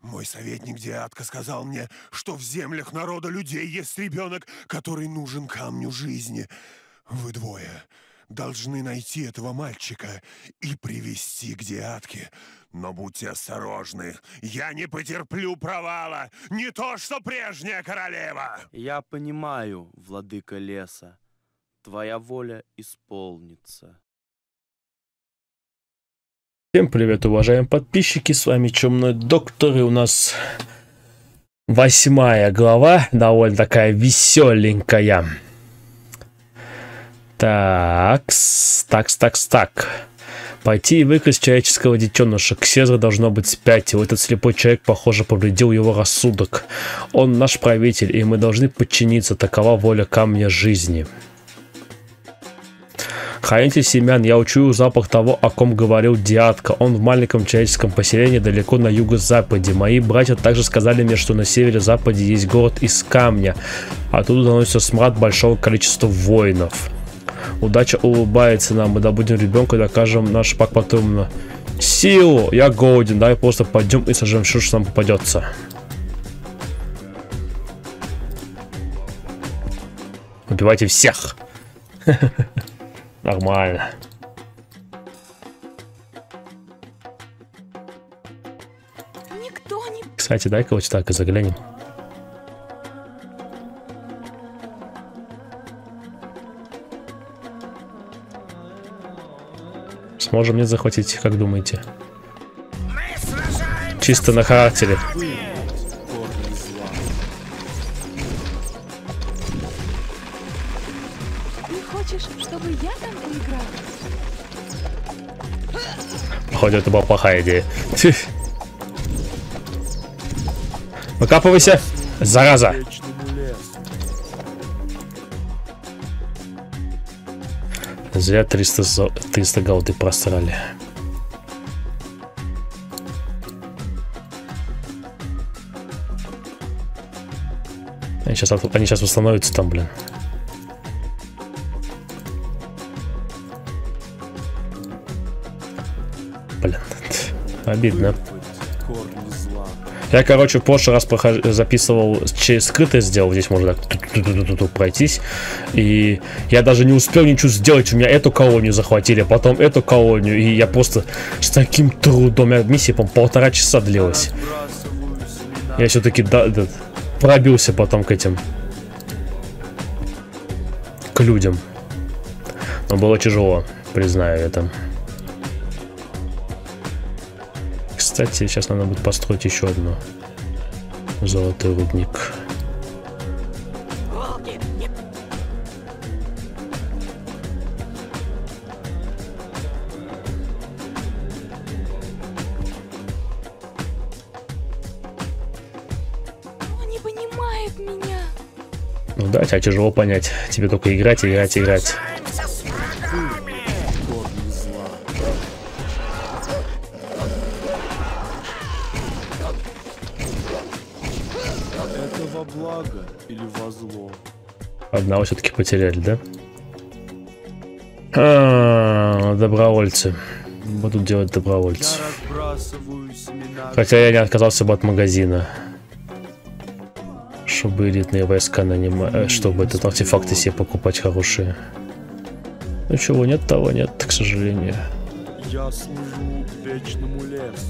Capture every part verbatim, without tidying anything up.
Мой советник Диатка сказал мне, что в землях народа людей есть ребенок, который нужен камню жизни. Вы двое должны найти этого мальчика и привести к Диатке. Но будьте осторожны, я не потерплю провала, не то что прежняя королева. Я понимаю, владыка леса, твоя воля исполнится. Всем привет, уважаемые подписчики, с вами Чумной Доктор, и у нас восьмая глава, довольно такая веселенькая. Такс, такс, такс, так. Пойти и выкрасть человеческого детеныша. Ксезра должно быть спять, и этот слепой человек, похоже, повредил его рассудок. Он наш правитель, и мы должны подчиниться, такова воля камня жизни. Хранитель семян, я учую запах того, о ком говорил Диатка. Он в маленьком человеческом поселении далеко на юго-западе. Мои братья также сказали мне, что на севере-западе есть город из камня. Оттуда доносится смрад большого количества воинов. Удача улыбается нам, мы добудем ребенка и докажем наш пак потом. Силу! Я голоден, давай просто пойдем и сожжем все, что нам попадется. Убивайте всех! Нормально. Никто не... Кстати, дай-ка вот так и заглянем. Сможем нет захватить, как думаете? Чисто на характере. Чтобы я там поиграл? Походу, это была плохая идея. Выкапывайся, зараза. Зря триста, триста голды просрали. Они сейчас, они сейчас восстановятся там, блин. Блин, обидно. Я, короче, в прошлый раз прохож... записывал, через скрытое сделал, здесь можно так пройтись. И я даже не успел ничего сделать, у меня эту колонию захватили, потом эту колонию. И я просто с таким трудом, я миссия, по-моему, полтора часа длилась. Я все-таки да, да, пробился потом к этим, к людям. Но было тяжело, признаю это. Кстати, сейчас надо будет построить еще одну золотой рудник. Он не понимает меня. Ну да, тебя тяжело понять. Тебе только играть, играть, играть. Благо или во зло? Одного все-таки потеряли, да? А, добровольцы. Будут делать добровольцы. Хотя я не отказался бы от магазина. Чтобы элитные войска нанимать, чтобы этот артефакты себе покупать хорошие. Ну чего нет, того нет, к сожалению. Я служу вечному лесу.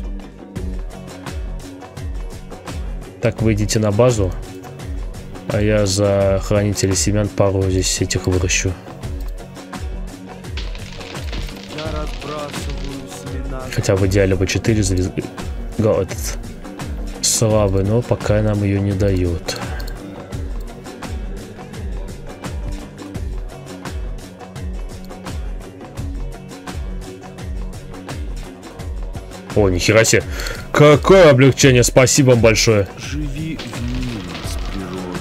Так, вы идите на базу. А я за хранителей семян пару здесь этих выращу. Хотя в идеале бы четыре звезды этот, славы, но пока нам ее не дают. О, нихера себе. Какое облегчение, спасибо вам большое. Живи в мире с природой.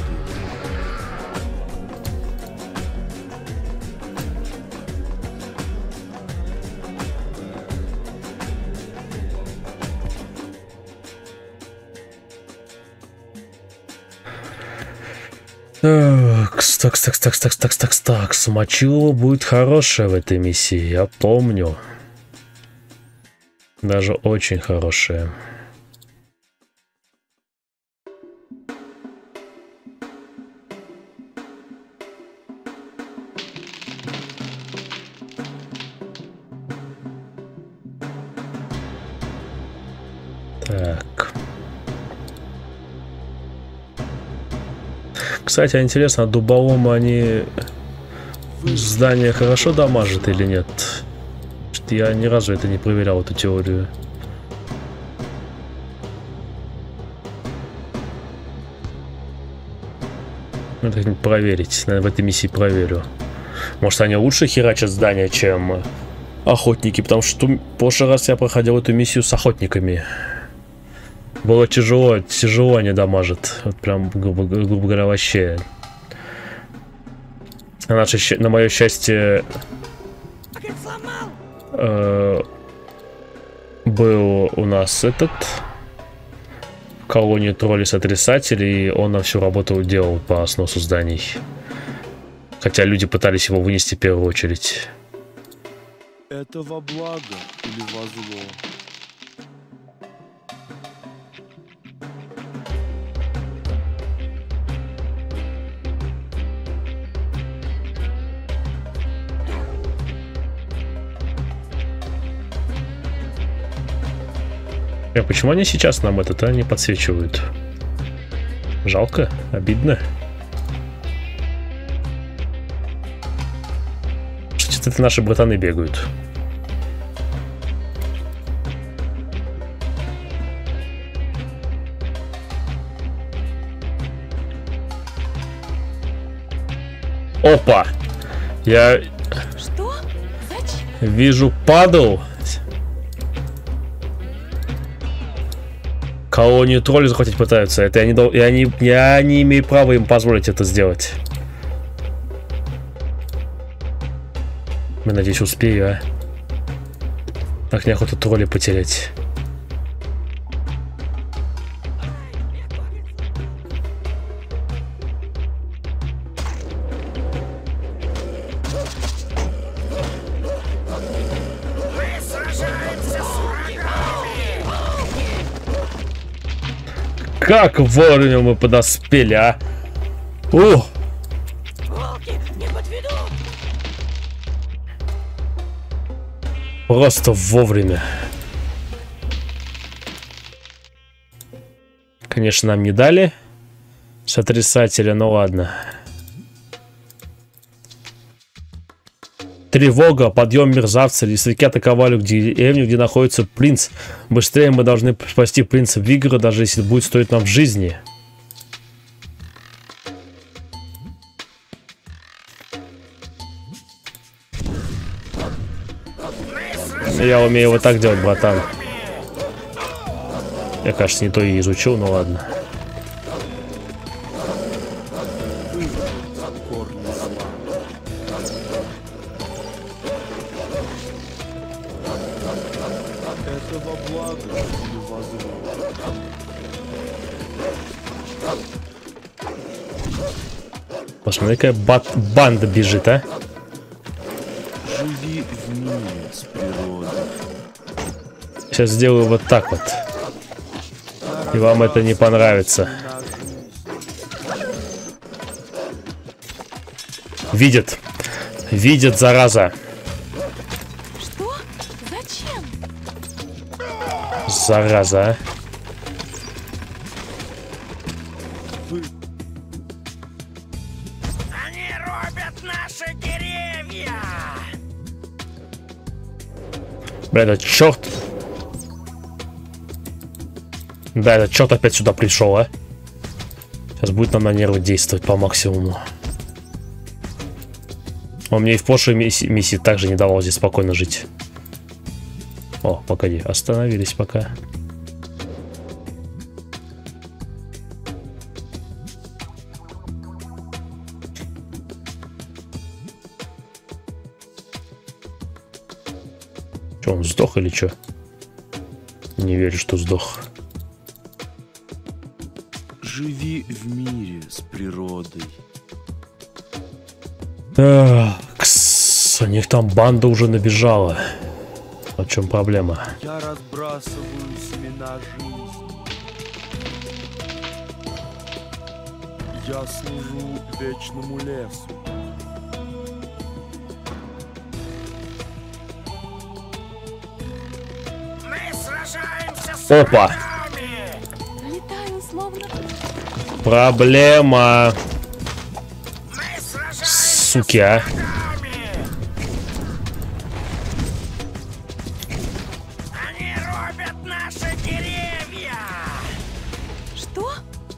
Такс, такс, такс, такс, такс, такс, такс, такс. Мочилова будет хорошая в этой миссии, я помню. Даже очень хорошая. Так. Кстати, интересно, а дуболомы они здание хорошо дамажат или нет? Что-то я ни разу это не проверял, эту теорию. Надо как-нибудь проверить. Наверное, в этой миссии проверю. Может, они лучше херачат здания, чем охотники, потому что в прошлый раз я проходил эту миссию с охотниками. Было тяжело, тяжело они дамажат. Вот прям, грубо, грубо говоря, вообще. На, наше, на мое счастье, э, был у нас этот колония троллей-сотрясателей, и он нам всю работу делал по сносу зданий. Хотя люди пытались его вынести в первую очередь. Это во благо или во зло? А почему они сейчас нам это-то не подсвечивают? Жалко, обидно. Что-то это наши братаны бегают. Опа! Я... Что? Зачем? Вижу падал. Колонию троллей захватить пытаются. Это я не, дол... я, не... я не имею права им позволить это сделать. Я надеюсь, успею, а. Так неохота тролли потерять. Как вовремя мы подоспели, а? Ух! Волки, не подведу! Просто вовремя. Конечно, нам не дали сотрясателя, но ладно. Тревога, подъем мерзавца. Лесовики атаковали деревню, где находится принц. Быстрее мы должны спасти принца Вигора, даже если будет стоить нам жизни. Я умею вот так делать, братан. Я, кажется, не то и изучил, но ладно. Это во благо или во зло? Посмотри, какая бат банда бежит, а? Живи в мире с природой. Сейчас сделаю вот так вот. И вам это не понравится. Видит. Видит, зараза. Что? Зачем? Зараза, а. Они рубят наши деревья! Бля, этот черт. Да, этот черт опять сюда пришел, а. Сейчас будет нам на нервы действовать по максимуму. Он мне и в прошлой миссии, миссии также не давал здесь спокойно жить. О, погоди, остановились пока. Че, он сдох или что? Не верю, что сдох. Живи в мире с природой. Такс, у них там банда уже набежала. В чем проблема? Я разбрасываю семена жизни. Я служу вечному лесу. Мы сражаемся с Опа! врагами! Проблема. Мы сражаемся Суки, а. с врагами. Они рубят наши деревья. Что?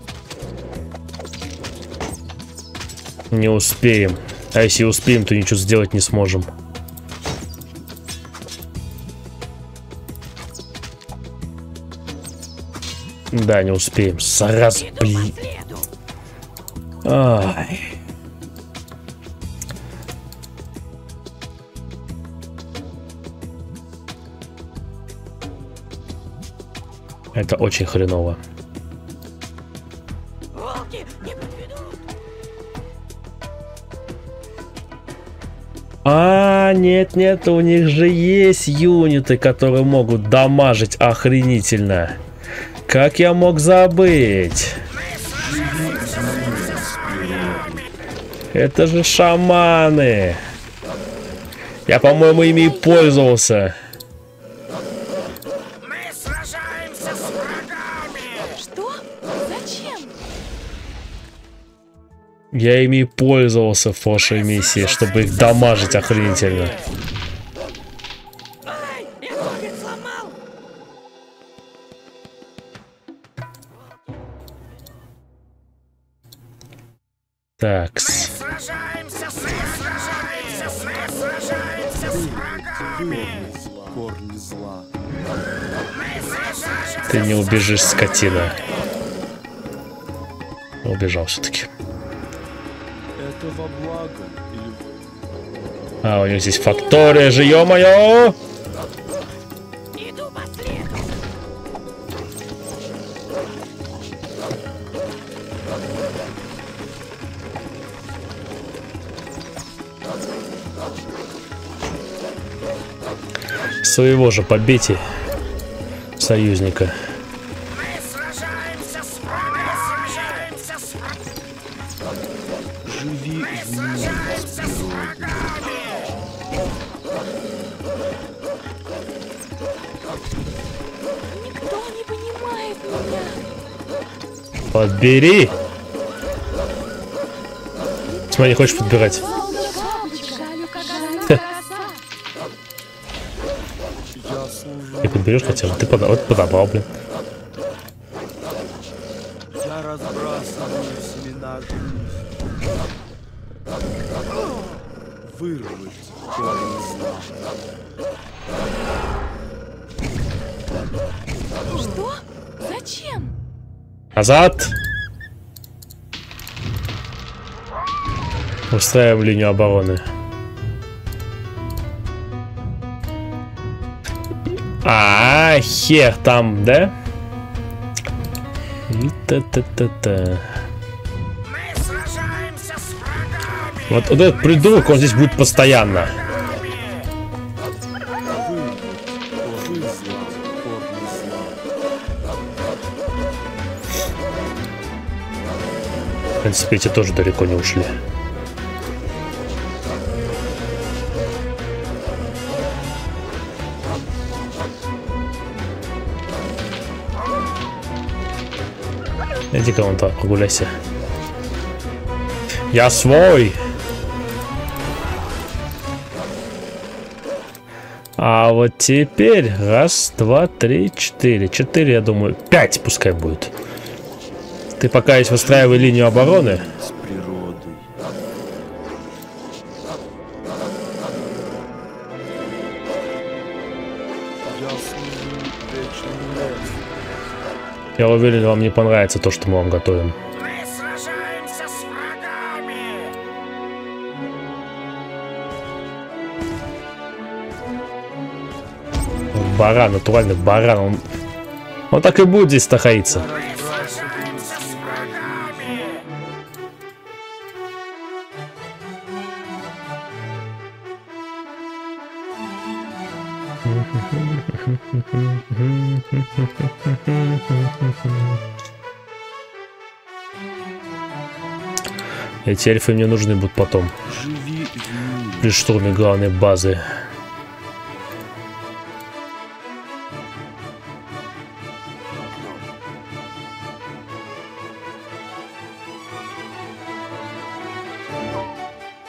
Не успеем. А если успеем, то ничего сделать не сможем. Да, не успеем. Зараза, Иду блин. по следу. Ай. Это очень хреново. Волки не подведут. А, нет, нет, у них же есть юниты, которые могут дамажить охренительно. Как я мог забыть? Это же шаманы. Я, по-моему, ими и пользовался. Мы сражаемся с врагами. Что? Зачем? Я ими и пользовался в прошлой миссии, чтобы их дамажить охренительно. Ай, я ноготь сломал. Такс. Сражаемся с сражаемся с сражаемся с врагами. Корни зла. Мы сражаемся. Ты не убежишь, скотина. Убежал все-таки. Это во благо или А, у них здесь фактория же, ё-моё! Иду по следу. Своего же побейте, союзника. Мы сражаемся с врагами. Сражаемся с врагами. живи в мире с природой. Никто не понимает меня. Подбери! Смотри, не хочешь подбирать? Я служу. Ты подберешь хотя бы? Ты подобрал, вот подобрал, блин. Я разбрасываю семена жизни. Вырвать корни зла. Что? Зачем? Назад! Устраиваем линию обороны. А, хер там, да? И та-та-та-та. Мы сражаемся с врагами. Вот, вот этот придурок, он здесь будет постоянно. Вызвать корни зла. В принципе, эти тоже далеко не ушли. Иди-ка вон так, прогуляйся. Я свой! А вот теперь раз, два, три, четыре. Четыре, я думаю, пять пускай будет. Ты пока есть выстраивай линию обороны. С природой. Я служу вечному лесу. Я уверен, вам не понравится то, что мы вам готовим. Мы сражаемся с врагами. Баран, натуральный баран. Он, он так и будет здесь находиться. Мы сражаемся с врагами. Эти эльфы мне нужны будут потом. Живи в мире. При штурме главной базы.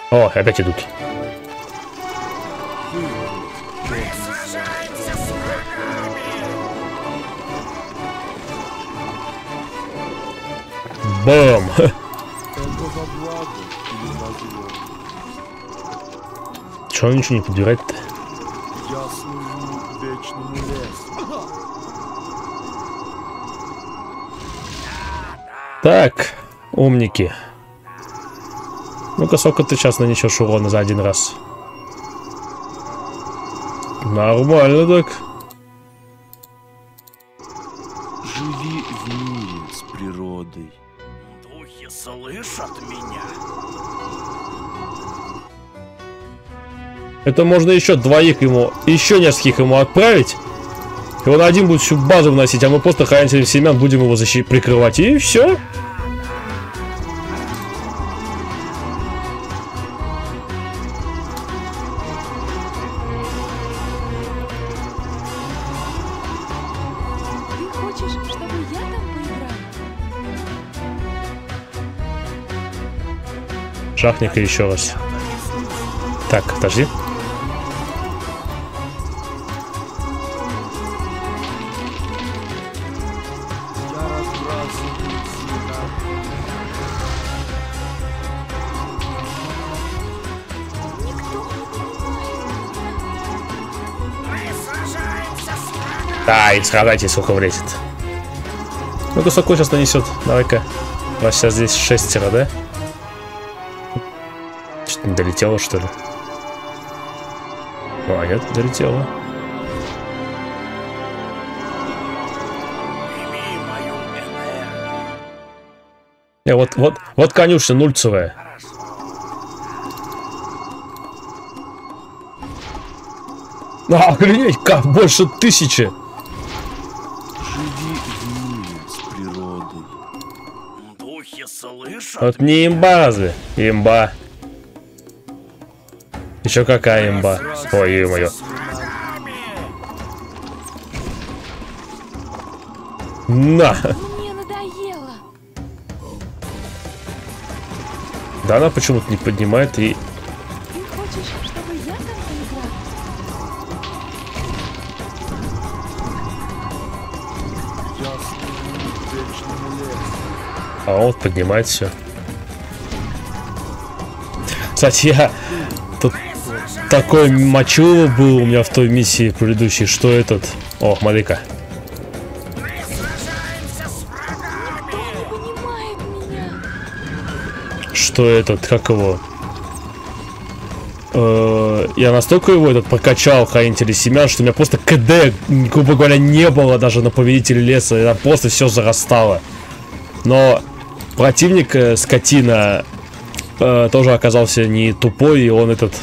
О, опять идут. Мы сражаемся с врагами. Бам! Это во благо или во зло? Че он ничего не подбирает-то? Я служу вечному лесу. Так, умники. Ну-ка, сколько ты сейчас нанесешь урона за один раз? Нормально так. Живи в мире с природой. Духи слышат меня. Это можно еще двоих ему, еще нескольких ему отправить. И он один будет всю базу вносить, а мы просто хранителем семян будем его защи- прикрывать. И все. Ты хочешь, чтобы я там поиграл? Шахни-ка еще раз. Так, подожди. Я разбрасываю семена. Никто не понимает меня. Мы сражаемся с врагами. Да, и сгадайте, сколько влезет. Ну-ка, сколько сейчас нанесет? Давай-ка. У вас сейчас здесь шестеро, да? Что-то не долетело, что ли? А, нет, долетело. Прими мою энергию. Не, вот, вот, вот конюшня нульцевая. А, охренеть, как больше тысячи. Живи в мире с природой. Духи слышат. Вот не имба разве? Имба. Еще какая имба? Ой, ё-моё. Врагами. На! Мне надоело. Да она почему-то не поднимает и... Ты хочешь, чтобы я там поиграл? Я служу вечному лесу. А он вот поднимает все. Кстати, я... Тут такой мочило был у меня в той миссии предыдущей, что этот... О, смотри-ка. Мы сражаемся с врагами. Не понимает меня. Что этот, как его? Э, Я настолько его этот прокачал, хранители семян, что у меня просто КД, грубо говоря, не было даже на повелителе леса. И там просто все зарастало. Но противник, э, скотина, э, тоже оказался не тупой, и он этот...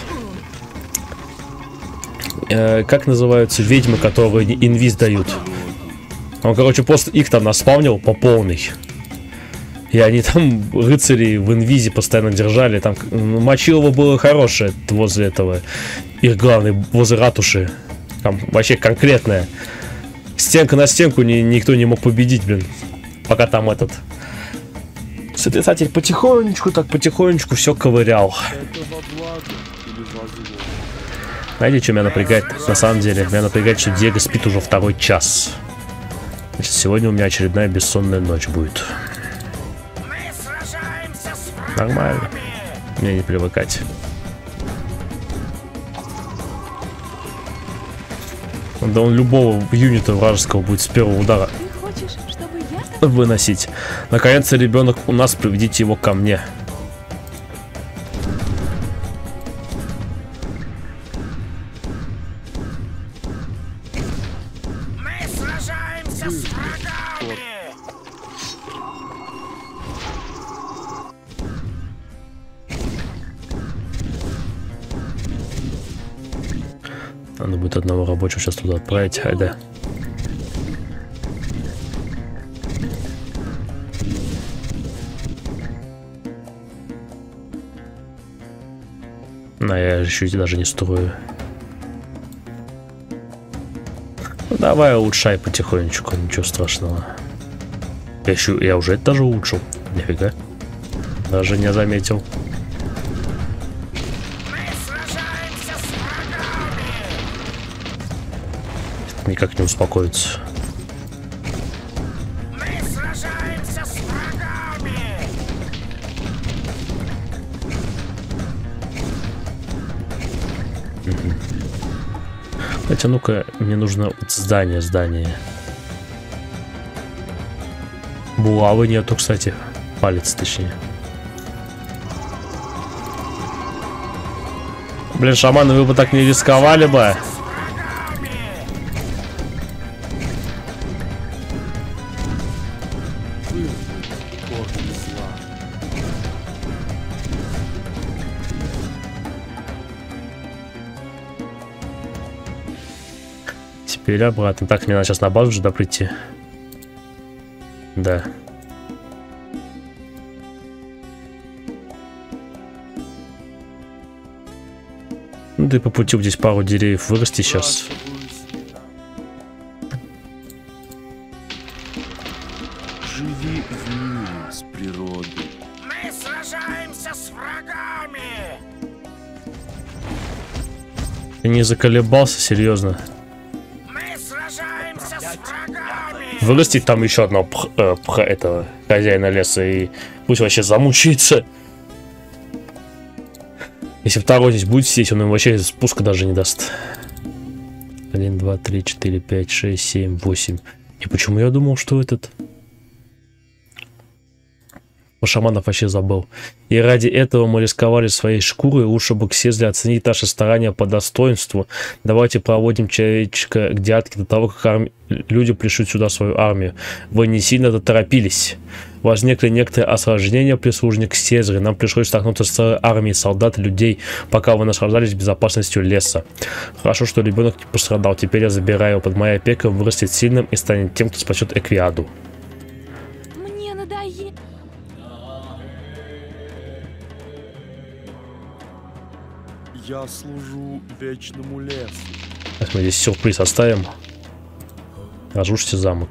э, как называются ведьмы, которые инвиз дают? Он, короче, просто их там наспавнил по полной. И они там рыцарей в инвизе постоянно держали. Там ну, мочилово было хорошее возле этого. Их главный, возле ратуши. Там вообще конкретная. Стенка на стенку ни, никто не мог победить, блин. Пока там этот... Сотрясатель потихонечку, так потихонечку все ковырял. Это во благо или во зло? Знаете, что меня напрягает? На самом деле, меня напрягает, что Диего спит уже второй час. Значит, сегодня у меня очередная бессонная ночь будет. Мы сражаемся с врагами. Нормально. Мне не привыкать. Да он любого юнита вражеского будет с первого удара Ты хочешь, чтобы я там... выносить. Наконец-то ребенок у нас, приведите его ко мне. Мы сражаемся с врагами. Надо будет одного рабочего сейчас туда отправить. Айда. Но я еще даже не строю. Ну, давай улучшай потихонечку, ничего страшного. Я, еще, я уже это даже улучшил. Нифига. Даже не заметил. брат никак не успокоится. Мы сражаемся с врагами. Хотя, ну-ка, мне нужно здание, здание. Булавы нету, кстати. Палец, точнее. Блин, шаманы, вы бы так не рисковали бы. Теперь обратно. Так, мне надо сейчас на базу же прийти. Да. Ну, да и по пути здесь пару деревьев вырасти сейчас. Живи в мире с природой. Мы сражаемся с врагами. Ты не заколебался, серьезно? Мы сражаемся с врагами. Вырастить там еще одного пх, э, пх, этого хозяина леса и пусть вообще замучается. Если второй здесь будет сидеть, он ему вообще спуска даже не даст. Один, два, три, четыре, пять, шесть, семь, восемь. И почему я думал, что этот... По шаманов вообще забыл. И ради этого мы рисковали своей шкурой. Лучше бы Ксезли оценить наши старания по достоинству. Давайте проводим человечка к Диатке до того, как арми... люди пришлют сюда свою армию. Вы не сильно доторопились. Возникли некоторые осложнения, прислужник Ксезли. Нам пришлось столкнуться с целой армией солдат и людей, пока вы наслаждались безопасностью леса. Хорошо, что ребенок не пострадал. Теперь я забираю его под моей опекой. Он вырастет сильным и станет тем, кто спасет Эквиаду. Мне надоело. Я служу вечному лесу. Сейчас мы здесь сюрприз оставим. Разрушите замок.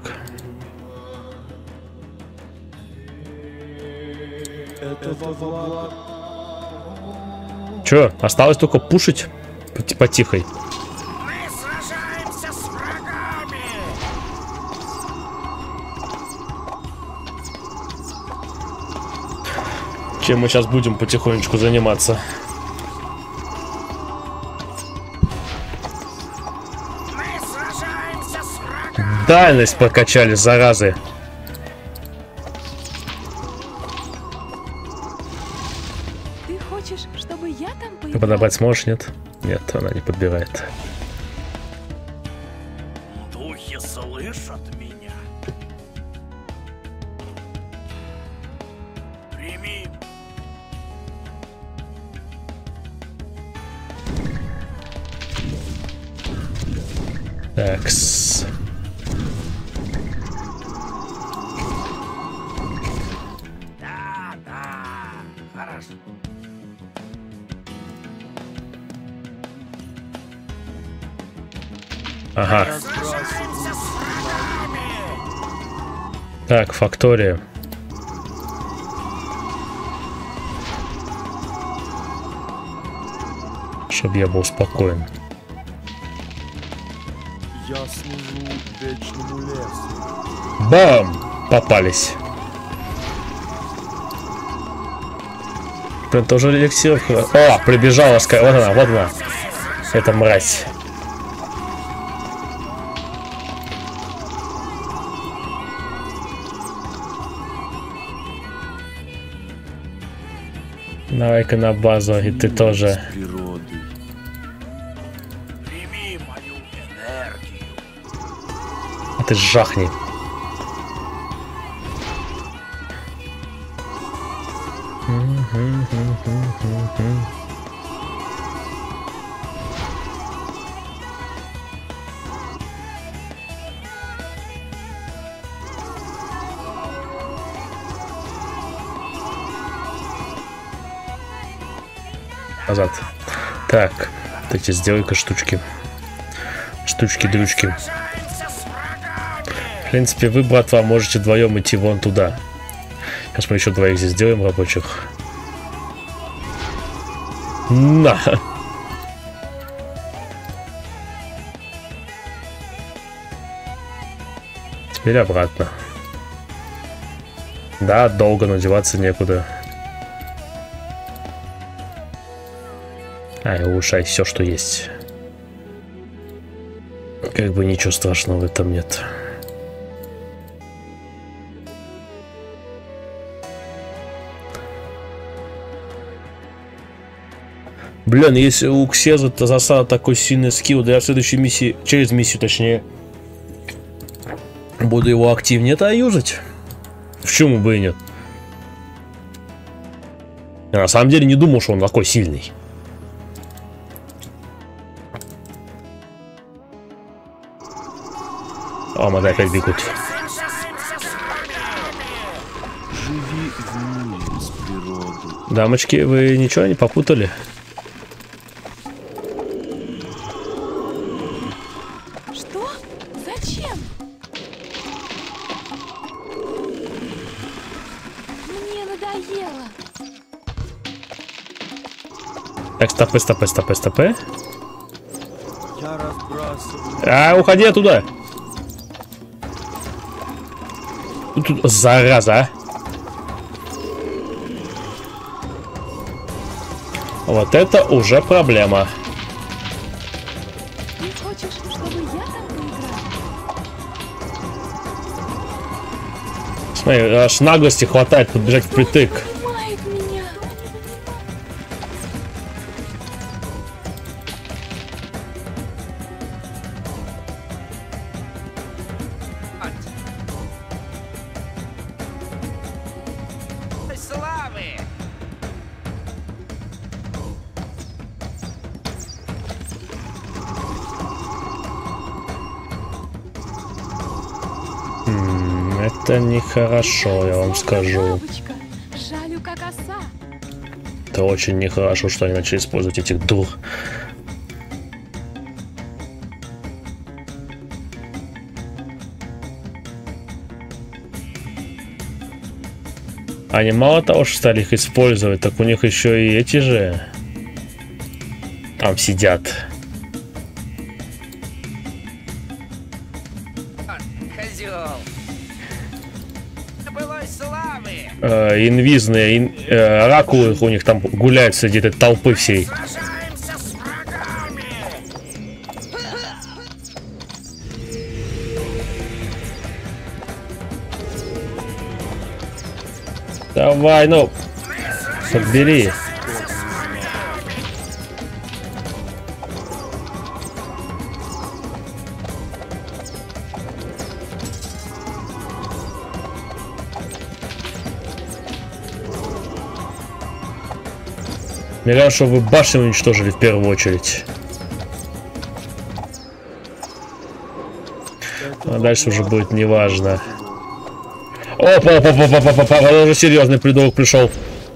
Этого блага. Че, осталось только пушить по-тихой. Мы сражаемся с врагами. Чем мы сейчас будем потихонечку заниматься? Мы сражаемся с врагами. Дальность прокачали, заразы. Ты хочешь, чтобы я там Ты поиграла? подобрать сможешь, нет? Нет, она не подбирает. Духи слышат меня. Прими. Такс. Да, да. Хорошо. Ага. Сражаемся с врагами. Так, фактория. Чтоб я был спокоен. Я служу вечному лесу. Бам! Попались. Блин, тоже эликсировка. О, прибежала. ска- Вот она, вот она. Это мразь. Давай-ка на базу, и ты тоже. С природой. Прими мою энергию. А ты жахни. Назад. Так, вот эти сделай-ка штучки. Штучки-дрючки. Сражаемся с врагами. В принципе, вы, братва, можете вдвоем идти вон туда. Сейчас мы еще двоих здесь сделаем рабочих. На! Теперь обратно. Да, долго, но деваться некуда. Ай, улучшай все, что есть. Как бы ничего страшного в этом нет. Блин, если у Ксеза засада такой сильный скилл, да я в следующей миссии, через миссию точнее, буду его активнее-то юзать. Почему бы и нет? Я на самом деле не думал, что он такой сильный. О, моды опять бегут. Живи в мире с природой. Дамочки, вы ничего не попутали? Что? Зачем? Мне надоело. Так, стопы, стопы, стопы, стопы. Я разбрасываю. А, уходи оттуда. Тут, зараза, а. Вот это уже проблема. Ты хочешь, чтобы я там поиграла? Смотри, аж наглости хватает подбежать впритык. Понимает меня. Славы! М, Это нехорошо, я вам скажу. Бабочка, жалю как оса. Это очень нехорошо, что они начали использовать этих дур. Они мало того, что стали их использовать, так у них еще и эти же там сидят. Козел! Былой славы! Э, инвизные, ин, э, оракулы у них там гуляют среди этой толпы всей. Сражаемся с врагами! Давай, ну, подбери. Мне кажется, что вы башню уничтожили в первую очередь. А дальше уже будет неважно. Опа, опа, опа, опа, опа, опа, уже серьезный придурок пришел.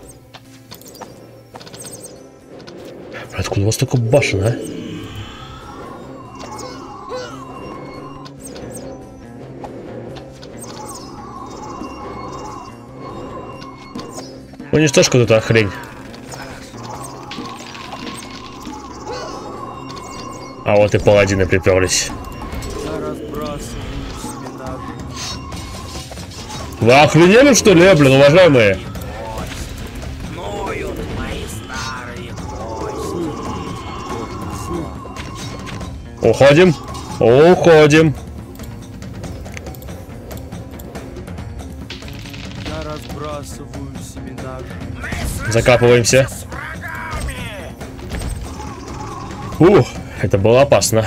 Откуда у вас только башен, а? Уничтожь какую-то хрень. А вот и паладины приперлись. Я разбрасываю семена. Вы охренели, что ли, блин, уважаемые? Ноют мои старые кости. Уходим. Уходим. Я разбрасываю семена. Закапываемся. С врагами! Ух, это было опасно.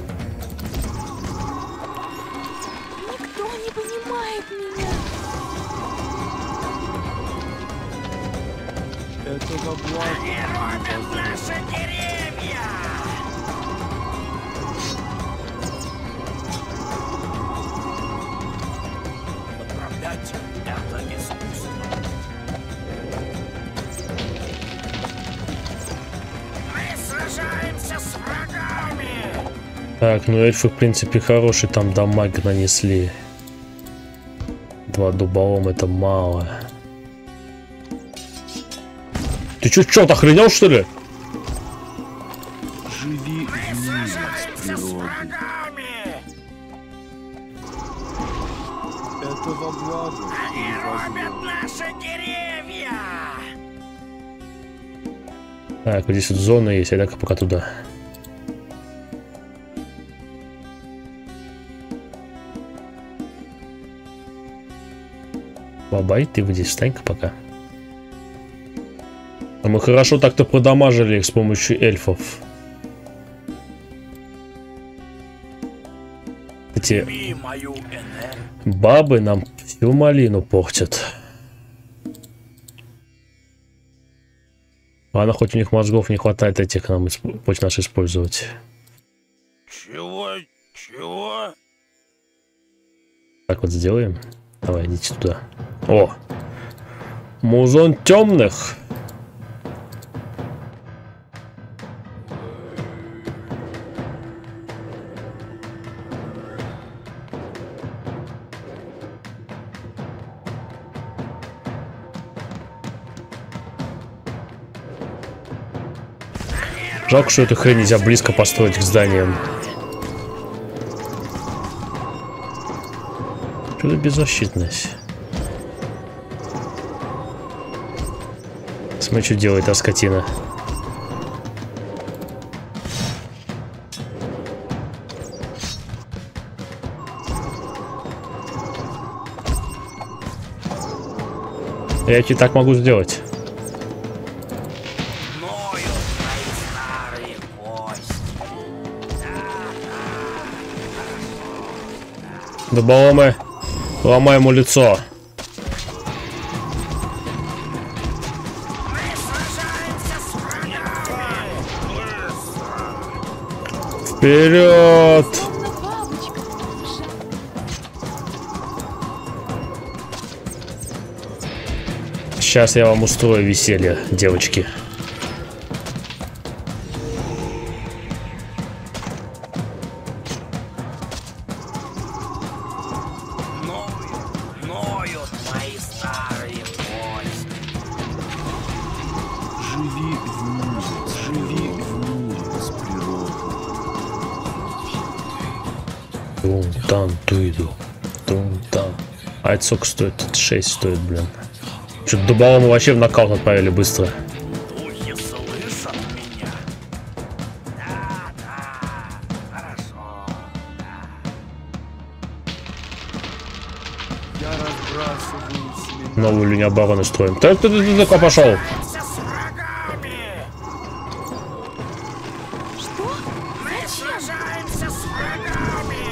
Никто не понимает меня. Это во благо. Они рубят наши деревья! Управлять это искусство. Мы сражаемся с врагами! Так, ну эльфы, в принципе, хороший там дамаг нанесли. Два дуболом это мало. Ты чё, чё, охренел, что ли? Живи в мире с Сражаемся с природой. врагами! Так, вот здесь вот зона есть, а так пока туда. Бабай, ты вот здесь встань-ка пока. А мы хорошо так-то продамажили их с помощью эльфов. Эти бабы нам всю малину портят. Ладно, хоть у них мозгов не хватает этих нам против нас использовать. Чего? Чего? Так вот сделаем. Давай, идите туда. О! Музон темных. Жалко, что эту хрень нельзя близко построить к зданиям. Что за беззащитность? Смотри, что делает та скотина. Я тебе так могу сделать. Дуболомы, ломай ему лицо. Вперед! Сейчас я вам устрою веселье, девочки. Тун-тан, туиду. Тун-тан. А это сколько стоит? Это шесть стоит, блин. Что-то дуболому вообще в нокаут отправили быстро. Духи слышат меня. Да, да, хорошо. Я разбрасываю семена. Новую линию обороны строим. Так, ты только пошел. С врагами. Что? Мы сражаемся с врагами.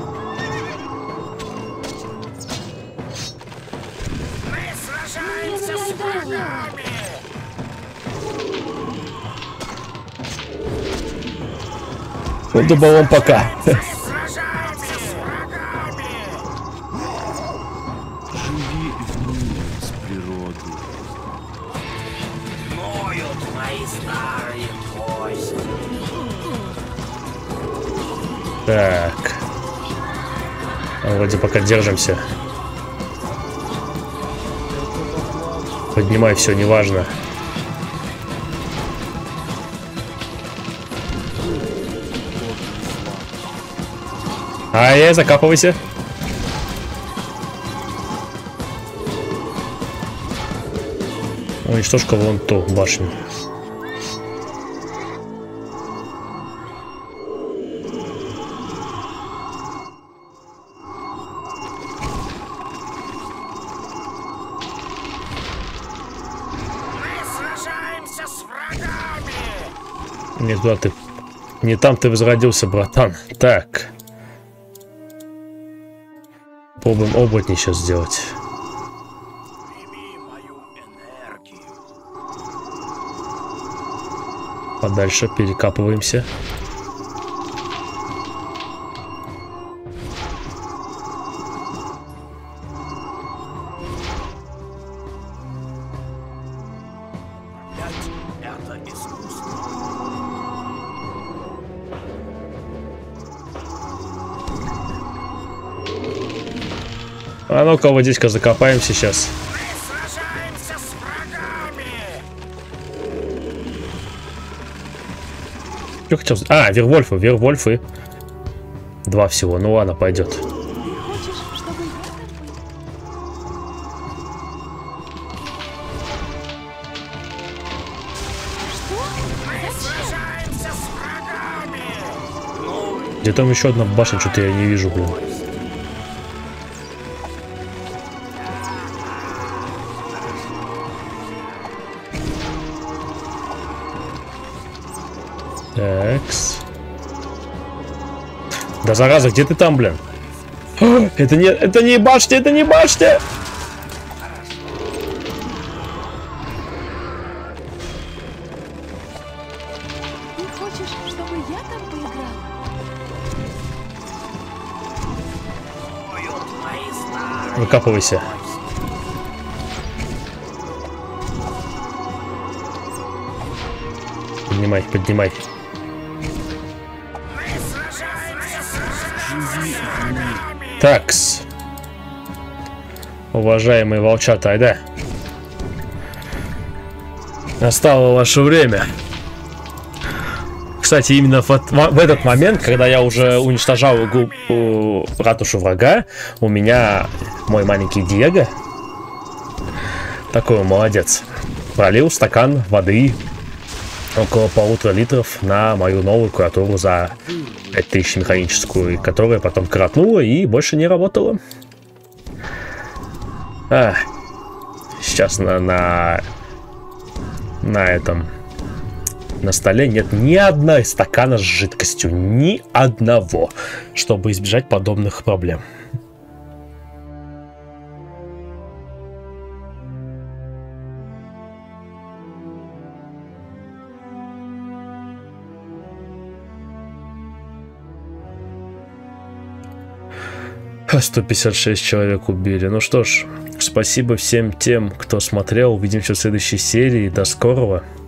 Мы сражаемся с врагами. Вот дуболом пока. Мы сражаемся с врагами. Живи в мире с природой. Ноют мои старые кости. Так. А вроде пока держимся. Поднимай все, неважно. Ай-яй, закапывайся. Уничтожь-ка вон ту башню. Мы сражаемся с врагами. Не туда ты. Не там ты возродился, братан. Так. Попробуем оборотни сейчас сделать. Прими мою энергию. Подальше перекапываемся. Это искусство. А ну-ка, вот здесь-ка закопаем сейчас. Мы сражаемся с врагами. Что хотел? А, Вервольфы, Вервольфы. Два всего. Ну ладно, пойдет. Ты хочешь, чтобы я так был? Так. Что? сражаемся с врагами! Где там еще одна башня? Что-то я не вижу, блин. Такс. Да зараза, где ты там, блин? О, это не, это не башня, это не башня! Ты хочешь, чтобы я там поиграла? Поют мои старые Выкапывайся. Поднимай, поднимай. Мы сражаемся с врагами! Такс. Уважаемые волчата, айда. Настало ваше время. Кстати, именно в, в этот момент, когда я уже уничтожал гу, у, ратушу врага, у меня мой маленький Диего, такой молодец, пролил стакан воды около полутора литров на мою новую клавиатуру за пять тысяч механическую, которая потом коротнула и больше не работала. А, сейчас на, на, на этом, на столе нет ни одной стакана с жидкостью, ни одного, чтобы избежать подобных проблем. сто пятьдесят шесть человек убили. Ну что ж, спасибо всем тем, кто смотрел. Увидимся в следующей серии. До скорого.